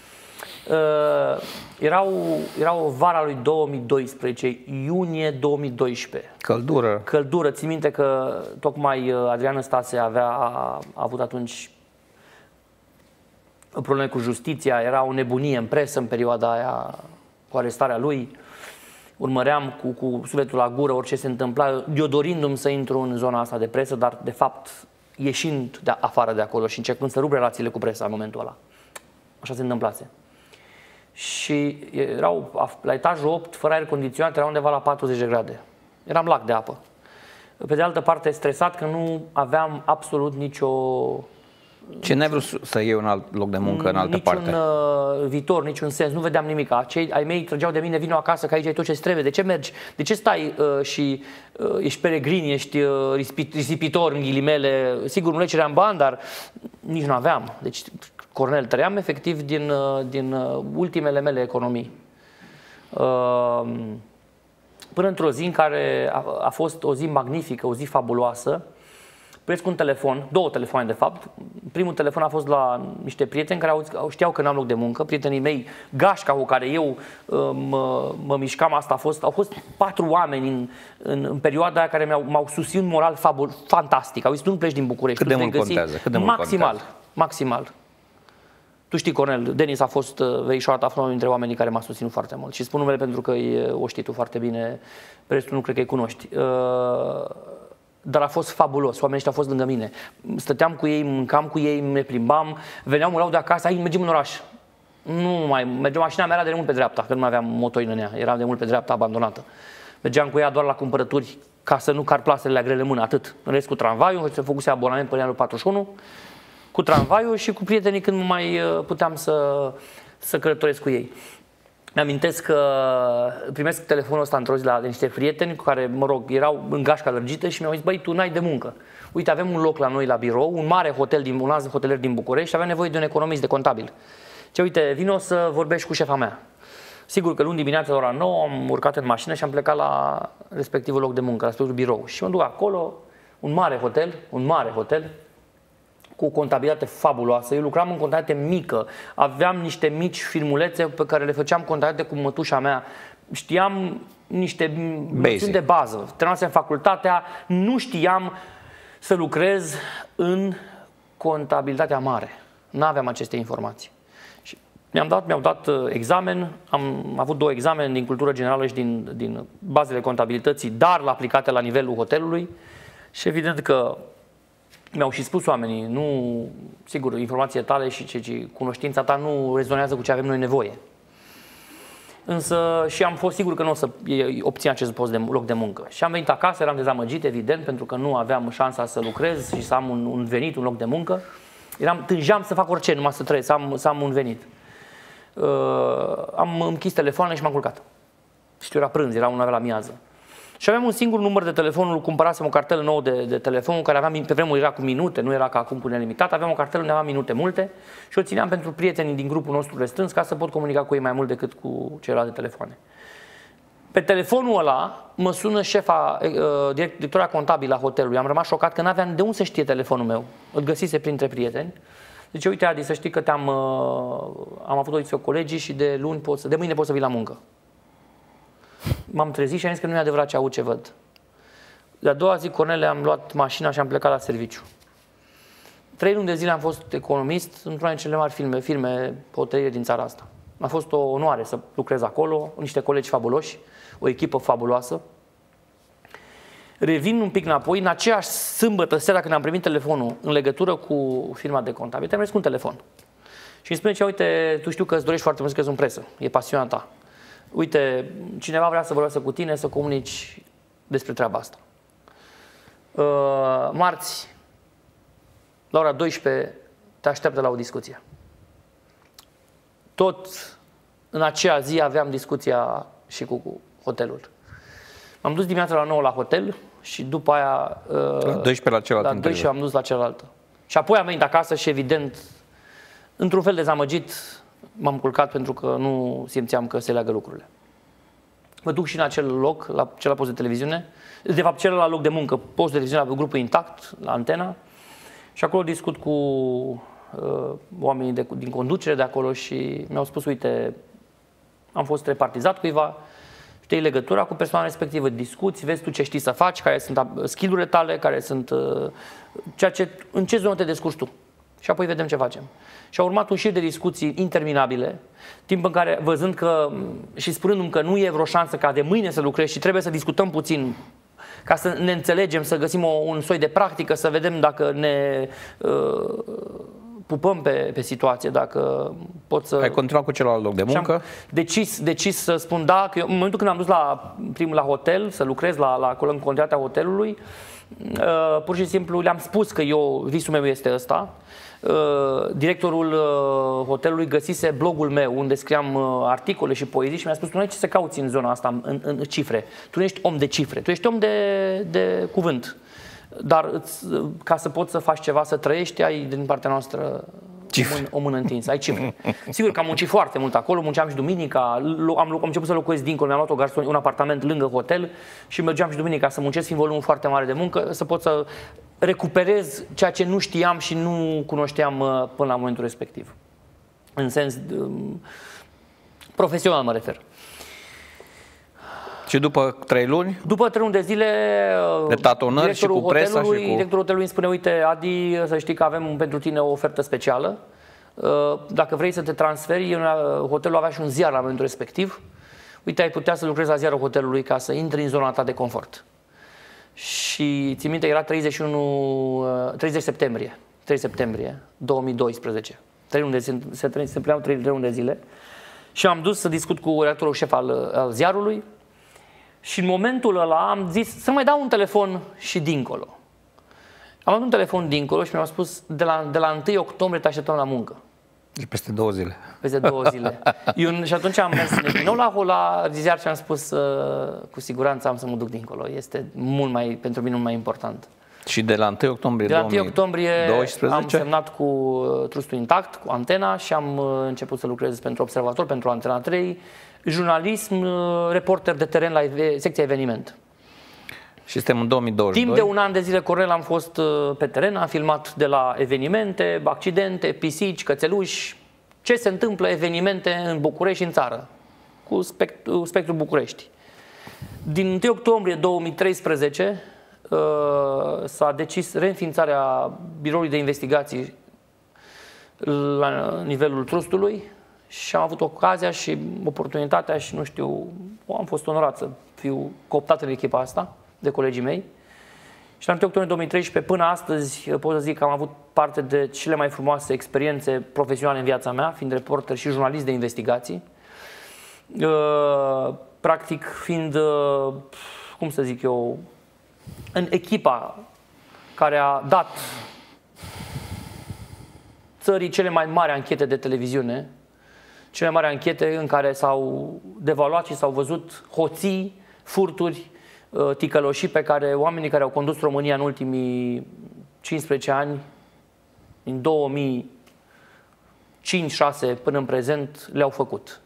Era o vara lui 2012, iunie 2012. Căldură. Țin minte că tocmai Adrian Stase a avut atunci probleme cu justiția, era o nebunie în presă în perioada aia cu arestarea lui. Urmăream cu sufletul la gură orice se întâmpla, eu dorindu-mi să intru în zona asta de presă, dar de fapt ieșind afară de acolo și încercând să rup relațiile cu presa în momentul ăla. Așa se întâmplase. Și erau la etajul 8, fără aer condiționat, era undeva la 40 de grade. Eram lac de apă. Pe de altă parte, stresat că nu aveam absolut nicio... Ce n-ai vrut să iei un alt loc de muncă în altă parte? Niciun viitor, niciun sens, nu vedeam nimic. Cei ai mei trăgeau de mine, vino acasă, că aici ai tot ce-ți trebuie. De ce mergi? De ce stai și ești peregrin, ești risipitor, în ghilimele? Sigur, nu le ceream bani, dar nici nu aveam. Deci, Cornel, trăiam efectiv din ultimele mele economii. Până într-o zi în care a fost o zi magnifică, o zi fabuloasă, primesc un telefon, 2 telefoane de fapt. Primul telefon a fost la niște prieteni care știau că n-am loc de muncă, prietenii mei, gașca cu care eu mă mișcam, au fost 4 oameni în perioada aia care m-au susținut moral fantastic. Au zis, nu pleci din București. Cât de mult contează? Maximal. Tu știi, Cornel, Denis a fost verișoara ta, unul dintre oamenii care m-a susținut foarte mult. Și spun numele pentru că o știi tu foarte bine, pe restul nu cred că îi cunoști. Dar a fost fabulos, oamenii ăștia au fost lângă mine. Stăteam cu ei, mâncam cu ei, ne plimbam, veneau, mă luau de acasă, hai, mergem în oraș. Nu mai, mergeam, mașina mea era de mult pe dreapta, că nu mai aveam motorină în ea, era de mult pe dreapta, abandonată. Mergeam cu ea doar la cumpărături, ca să nu car plasele grele în mână, atât. În rest cu tramvaiul, se făcuse abonament pe anul 41, cu tramvaiul și cu prietenii când mai puteam să călătoresc cu ei. Mi-amintesc că primesc telefonul ăsta într-o zi de niște prieteni cu care, mă rog, erau în gașca lărgită și mi-au zis, băi, tu n-ai de muncă. Uite, avem un loc la noi la birou, un mare hotel, un alt hotelier din București și avem nevoie de un economist, de contabil. Ce uite, vino să vorbești cu șefa mea. Sigur că luni dimineața la ora 9 am urcat în mașină și am plecat la respectivul loc de muncă, la respectivul birou. Și mă duc acolo, un mare hotel, cu o contabilitate fabuloasă. Eu lucram în contabilitate mică, aveam niște mici filmulețe pe care le făceam contabilitate cu mătușa mea. Știam niște noțiuni de bază. Terminasem facultatea, nu știam să lucrez în contabilitatea mare. N-aveam aceste informații. Și mi-au dat examen, am avut 2 examene din cultură generală și din bazele contabilității, dar aplicate la nivelul hotelului. Și evident că mi-au și spus oamenii, nu, sigur, informațiile tale și cunoștința ta nu rezonează cu ce avem noi nevoie. Însă și am fost sigur că nu o să obțin acest post de loc de muncă. Și am venit acasă, eram dezamăgit, evident, pentru că nu aveam șansa să lucrez și să am un venit, un loc de muncă. Tângeam să fac orice, numai să trăiesc, să am un venit. Am închis telefoanele și m-am culcat. Știu, era prânz, era 1 la miază. Și aveam un singur număr de telefon, cumpărasem o cartelă nouă de telefon, care aveam, pe vremuri era cu minute, nu era ca acum cu nelimitat, aveam o cartelă unde aveam minute multe și o țineam pentru prietenii din grupul nostru restrâns ca să pot comunica cu ei mai mult decât cu celelalte telefoane. Pe telefonul ăla mă sună șefa, directora contabilă a hotelului. Am rămas șocat că n-aveam de unde să știe telefonul meu. Îl găsise printre prieteni. Zice, uite Adi, să știi că am avut o discuție cu colegii și de mâine poți să vii la muncă. M-am trezit și am zis că nu e adevărat ce aud, ce văd. De-a doua zi, Cornele, am luat mașina și am plecat la serviciu. 3 luni de zile am fost economist într-una din cele mari firme hoteliere din țara asta. A fost o onoare să lucrez acolo, niște colegi fabuloși, o echipă fabuloasă. Revin un pic înapoi, în aceeași sâmbătă seara când am primit telefonul în legătură cu firma de contabilitate, am mers cu un telefon. Și îmi spune, uite, tu știu că îți dorești foarte mult să crezi în presă, e pasiunea ta. Uite, cineva vrea să vorbească cu tine, să comunici despre treaba asta. Marți, la ora 12, te așteaptă la o discuție. Tot în aceea zi aveam discuția și cu hotelul. M-am dus dimineața la 9 la hotel și după aia... La 12 la celălalt. La 12 am dus la celălalt. Și apoi am venit acasă și evident, într-un fel dezamăgit, m-am culcat pentru că nu simțeam că se leagă lucrurile. Mă duc și în acel loc, la celălalt post de televiziune, de fapt celălalt loc de muncă, post de televiziune la grupul Intact, la Antena, și acolo discut cu oamenii din conducere de acolo și mi-au spus, uite, am fost repartizat cuiva, știi legătura cu persoana respectivă, discuți, vezi tu ce știi să faci, care sunt skill-urile tale, care sunt în ce zonă te descurci tu. Și apoi vedem ce facem. Și a urmat un șir de discuții interminabile, timp în care, văzând că și spunându-mi că nu e vreo șansă ca de mâine să lucrez și trebuie să discutăm puțin ca să ne înțelegem, să găsim un soi de practică, să vedem dacă ne pupăm pe situație, dacă pot să... Ai continuat cu celălalt loc de muncă? Am decis să spun da, că eu, în momentul când am dus la hotel, să lucrez acolo în contabilitatea hotelului, pur și simplu le-am spus că visul meu este ăsta. Directorul hotelului găsise blogul meu unde scriam articole și poezii și mi-a spus, tu nu ai ce să cauți în zona asta, în cifre. Tu nu ești om de cifre, tu ești om de cuvânt. Dar ca să poți să faci ceva, să trăiești, ai din partea noastră o mână întinsă, ai cifre. Sigur că am muncit foarte mult acolo, munceam și duminica, am început să locuiesc dincolo, mi-am luat un apartament lângă hotel și mergeam și duminica să muncesc, fiind volumul foarte mare de muncă, să pot să recuperez ceea ce nu știam și nu cunoșteam până la momentul respectiv. În sens profesional mă refer. Și după 3 luni? După 3 luni de zile, de tatonări și cu presa și cu... Directorul hotelului îmi spune, uite Adi, să știi că avem pentru tine o ofertă specială. Dacă vrei să te transferi, hotelul avea și un ziar la momentul respectiv. Uite, ai putea să lucrezi la ziarul hotelului ca să intri în zona ta de confort. Și țin minte, era 30 septembrie 2012. Se împlineau 3 luni de zile. Și am dus să discut cu redactorul șef al ziarului. Și în momentul ăla am zis să mai dau un telefon și dincolo. Am dat un telefon dincolo și mi-au spus de la 1 octombrie te așteptăm la muncă. Deci peste 2 zile. Peste 2 zile. Și atunci am mers din nou la ziar și am spus cu siguranță am să mă duc dincolo. Este mult mai, pentru mine mult mai important. Și de la 1 octombrie de la 1 octombrie 2012 am semnat cu Trustul Intact, cu Antena și am început să lucrez pentru Observator, pentru Antena 3, jurnalism, reporter de teren la secția eveniment. Și suntem în 2022. Timp de 1 an de zile, Cornel, am fost pe teren, am filmat de la evenimente, accidente, pisici, cățeluși, ce se întâmplă, evenimente în București și în țară, cu Spectrul București. Din 1 octombrie 2013 s-a decis reînființarea Biroului de Investigații la nivelul Trustului și am avut ocazia și oportunitatea și nu știu, am fost onorat să fiu cooptat în echipa asta de colegii mei. Și la 1 octombrie 2013 până astăzi pot să zic că am avut parte de cele mai frumoase experiențe profesionale în viața mea, fiind reporter și jurnalist de investigații. Practic fiind, cum să zic eu, în echipa care a dat țării cele mai mari anchete de televiziune, cele mai mari anchete în care s-au devaluat și s-au văzut hoții, furturi, ticăloșii pe care oamenii care au condus România în ultimii 15 ani, din 2005-2006 până în prezent, le-au făcut.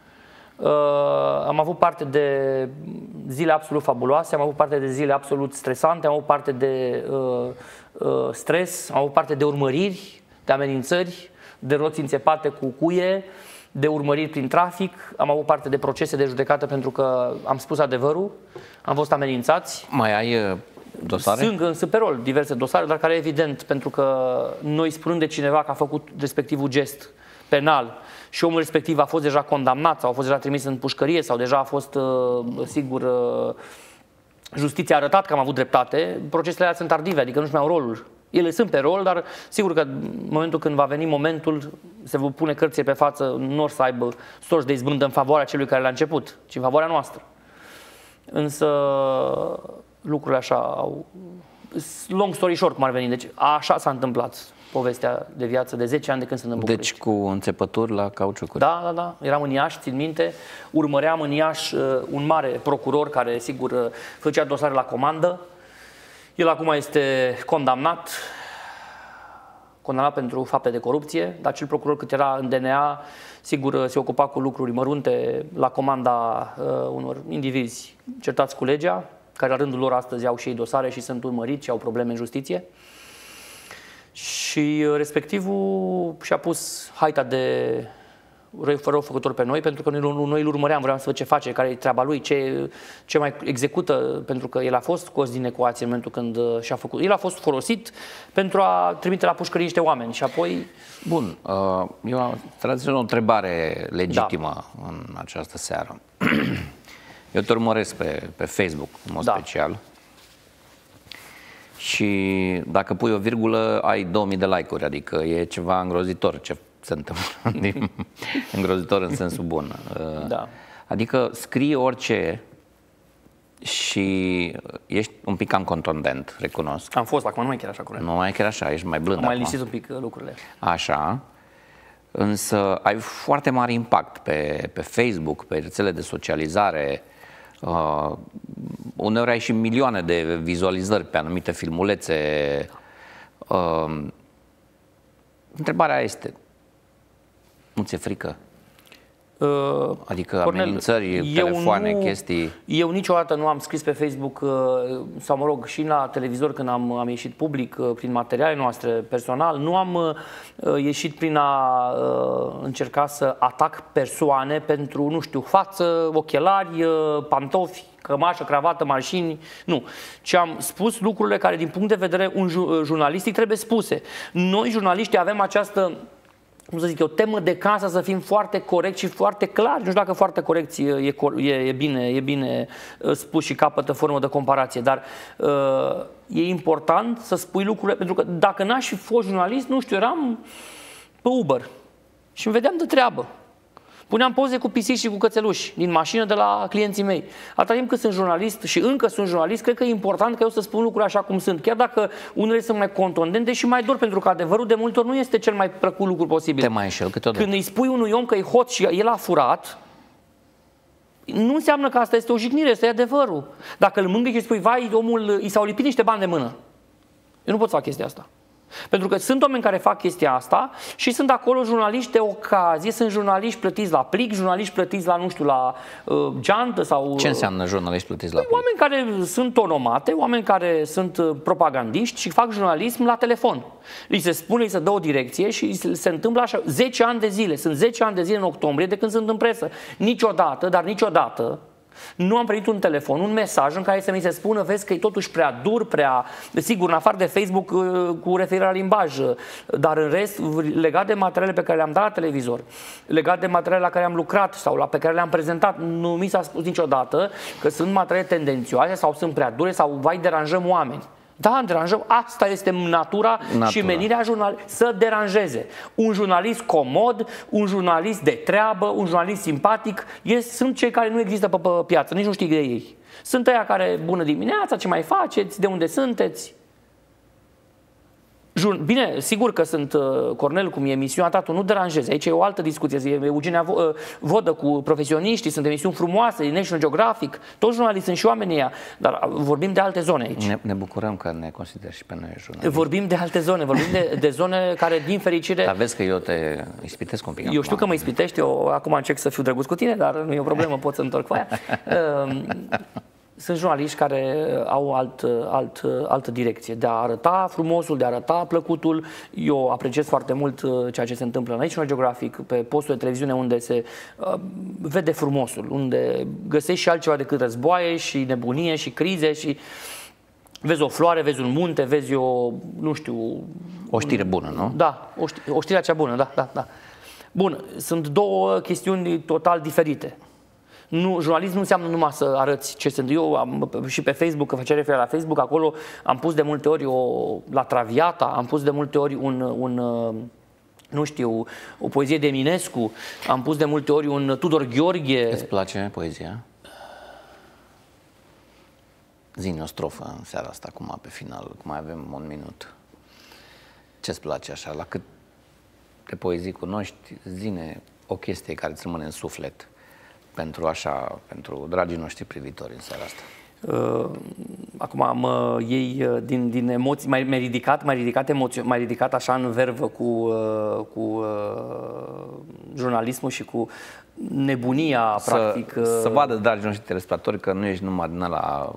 Am avut parte de zile absolut fabuloase, am avut parte de zile absolut stresante, am avut parte de stres, am avut parte de urmăriri, de amenințări, de roți înțepate cu cuie, de urmăriri prin trafic, am avut parte de procese de judecată pentru că am spus adevărul, am fost amenințați. Mai ai dosare? Sunt pe rol diverse dosare, dar care evident, pentru că noi spunând de cineva că a făcut respectivul gest penal și omul respectiv a fost deja condamnat sau a fost deja trimis în pușcărie sau deja a fost, sigur, justiția a arătat că am avut dreptate, procesele alea sunt tardive, adică nu-și mai au rolul. Ele sunt pe rol, dar sigur că în momentul când va veni momentul, se vor pune cărțile pe față, nu or să aibă sorți de izbândă în favoarea celui care l-a început, ci în favoarea noastră. Însă lucrurile așa au... Long story short, cum ar veni. Deci așa s-a întâmplat povestea de viață de 10 ani de când sunt în București. Deci cu înțepături la cauciucuri. Da. Eram în Iași, țin minte. Urmăream în Iași un mare procuror care, sigur, făcea dosare la comandă. El acum este condamnat pentru fapte de corupție, dar cel procuror cât era în DNA, sigur, se ocupa cu lucruri mărunte la comanda unor indivizi certați cu legea, care la rândul lor astăzi au și ei dosare și sunt urmăriți și au probleme în justiție. Și respectivul și-a pus haita de răufăcător pe noi, pentru că noi îl urmăream, vreau să văd ce face, care e treaba lui, ce mai execută, pentru că el a fost scos din ecuație în momentul când și-a făcut. El a fost folosit pentru a trimite la pușcărie niște oameni și apoi... Bun, eu am tradițional o întrebare legitimă în această seară. Eu te urmăresc pe Facebook, în mod special. Și dacă pui o virgulă, ai 2000 de like-uri, adică e ceva îngrozitor ce se întâmplă. Îngrozitor în sensul bun. Da. Adică scrii orice și ești un pic cam contundent, recunosc. Am fost, acum nu mai chiar așa, corect. Nu mai chiar așa, ești mai blând. Am mai liniștit un pic lucrurile. Așa. Însă ai foarte mare impact pe Facebook, pe rețele de socializare. Uneori ai și milioane de vizualizări pe anumite filmulețe. Întrebarea este, nu ți-e frică? Adică Cornel, amenințări, telefoane, chestii... Eu niciodată nu am scris pe Facebook, sau mă rog, și la televizor când am ieșit public prin materiale noastre personal, nu am ieșit prin a încerca să atac persoane pentru, nu știu, față, ochelari, pantofi, cămașă, cravată, mașini, nu. Ci am spus lucrurile care din punct de vedere jurnalistic trebuie spuse. Noi, jurnaliștii, avem această, cum să zic eu, temă de casă să fim foarte corecți și foarte clari. Nu știu dacă foarte corecți e bine spus și capătă formă de comparație, dar e important să spui lucrurile, pentru că dacă n-aș fi fost jurnalist, nu știu, eram pe Uber și îmi vedeam de treabă. Puneam poze cu pisici și cu cățeluși din mașină de la clienții mei. Atâta timp cât sunt jurnalist și încă sunt jurnalist, cred că e important că eu să spun lucruri așa cum sunt. Chiar dacă unele sunt mai contundente și mai dor, pentru că adevărul de multe ori nu este cel mai plăcut lucru posibil. Te mai înșel câteodată. Când îi spui unui om că e hoț și el a furat, nu înseamnă că asta este o jignire, este adevărul. Dacă îl mângâi și spui, vai, omul, i s-au lipit niște bani de mână. Eu nu pot să fac chestia asta. Pentru că sunt oameni care fac chestia asta și sunt acolo jurnaliști de ocazie, sunt jurnaliști plătiți la plic, jurnaliști plătiți la, nu știu, la geantă sau... Ce înseamnă jurnaliști plătiți la plic? Oameni care sunt onomate, oameni care sunt propagandiști și fac jurnalism la telefon. Li se spune, li se dă o direcție și se întâmplă așa 10 ani de zile. Sunt 10 ani de zile în octombrie de când sunt în presă. Niciodată, dar niciodată, nu am primit un telefon, un mesaj în care să mi se spună, vezi că e totuși prea dur, prea... Sigur, în afară de Facebook cu referire la limbaj, dar în rest, legat de materialele pe care le-am dat la televizor, legat de materialele la care am lucrat sau pe care le-am prezentat, nu mi s-a spus niciodată că sunt materiale tendențioase sau sunt prea dure sau vai, deranjăm oameni. Da, deranjăm. Asta este natura și menirea jurnalistului, să deranjeze. Un jurnalist comod, un jurnalist de treabă, un jurnalist simpatic, sunt cei care nu există pe piață, nici nu știi de ei. Sunt ăia care, bună dimineața, ce mai faceți, de unde sunteți? Bine, sigur că sunt, Cornel, cum e emisiunea ta, tu nu deranjezi. Aici e o altă discuție. E Eugenia Vodă cu profesioniștii, sunt emisiuni frumoase, e National Geographic, toți jurnaliști sunt și oamenii ăia, dar vorbim de alte zone aici. Ne bucurăm că ne consideri și pe noi jurnaliști. Vorbim de alte zone, vorbim de zone care, din fericire... Dar vezi că eu te ispitesc un pic. Eu știu că mă ispitești, eu acum încerc să fiu drăguț cu tine, dar nu e o problemă, pot să întorc cu aia. Sunt jurnaliști care au altă direcție, de a arăta frumosul, de a arăta plăcutul. Eu apreciez foarte mult ceea ce se întâmplă în National Geographic, pe postul de televiziune unde se vede frumosul, unde găsești și altceva decât războaie și nebunie și crize și vezi o floare, vezi un munte, vezi nu știu... O știre bună, nu? Da, o știre cea bună, da. Bun, sunt două chestiuni total diferite. Nu, jurnalist nu înseamnă numai să arăți ce sunt. Eu și pe Facebook, că făcea referire la Facebook, acolo am pus de multe ori la Traviata, am pus de multe ori nu știu, o poezie de Eminescu, am pus de multe ori un Tudor Gheorghe. Îți place poezia? Zi-ne o strofă în seara asta, acum pe final, cum mai avem un minut. Ce-ți place așa? La cât de poezii cunoști, zi-ne o chestie care îți rămâne în suflet. Pentru dragii noștri privitori în seara asta. Acum mă iei din emoții, m-ai ridicat așa în vervă cu jurnalismul și cu nebunia, practic. Să vadă, dragii noștri telespectatori, că nu ești numai din ăla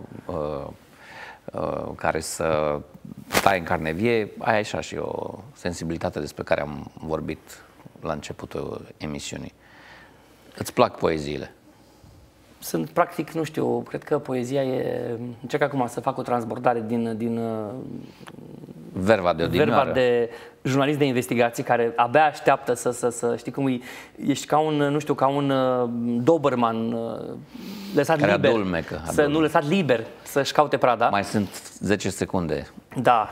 care să stai în carne vie, ai așa și o sensibilitate despre care am vorbit la începutul emisiunii. Îți plac poeziile? Sunt, practic, nu știu, cred că poezia e... Încerc acum să fac o transbordare din verva de odinioară. Verva de jurnalist de investigații care abia așteaptă să știi cum e, ești ca un, nu știu, ca un Doberman lăsat care liber. adulmecă. Nu lăsat liber să-și caute prada. Mai sunt 10 secunde. Da.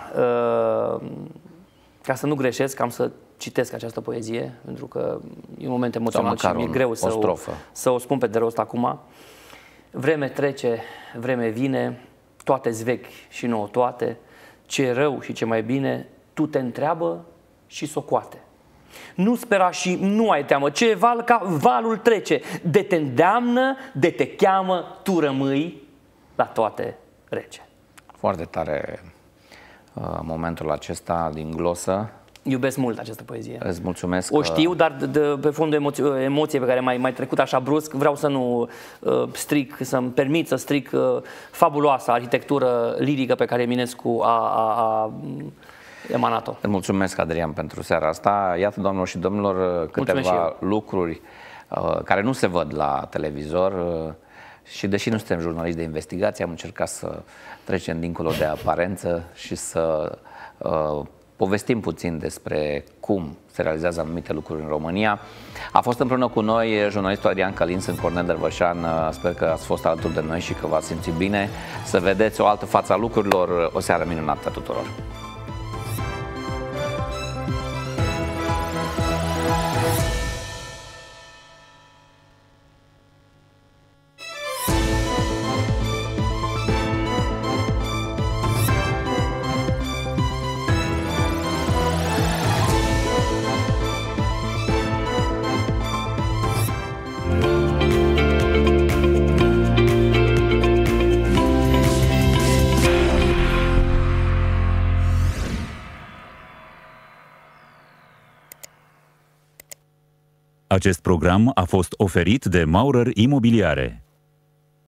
Ca să nu greșesc, am să citesc această poezie, pentru că e un moment emoțional și mi-e greu să o spun pe de rost acum. Vreme trece, vreme vine, toate-s vechi și nouă toate, ce e rău și ce mai bine, tu te întreabă și socoate. Nu spera și nu ai teamă, ce val ca valul trece, de te îndeamnă, de te cheamă, tu rămâi la toate rece. Foarte tare momentul acesta din glosă. Iubesc mult această poezie. Îți mulțumesc. O știu, dar pe fondul emoției pe care mai trecut așa brusc, vreau să nu stric, să-mi permit să stric fabuloasa arhitectură lirică pe care Eminescu a emanat-o. Îți mulțumesc, Adrian, pentru seara asta. Iată, doamnelor și domnilor, câteva lucruri care nu se văd la televizor și deși nu suntem jurnaliști de investigație, am încercat să trecem dincolo de aparență și să povestim puțin despre cum se realizează anumite lucruri în România. A fost împreună cu noi jurnalistul Adrian Călin, sunt Cornel Dărvășan. Sper că ați fost alături de noi și că v-ați simțit bine. Să vedeți o altă față a lucrurilor. O seară minunată tuturor! Acest program a fost oferit de Maurer Imobiliare.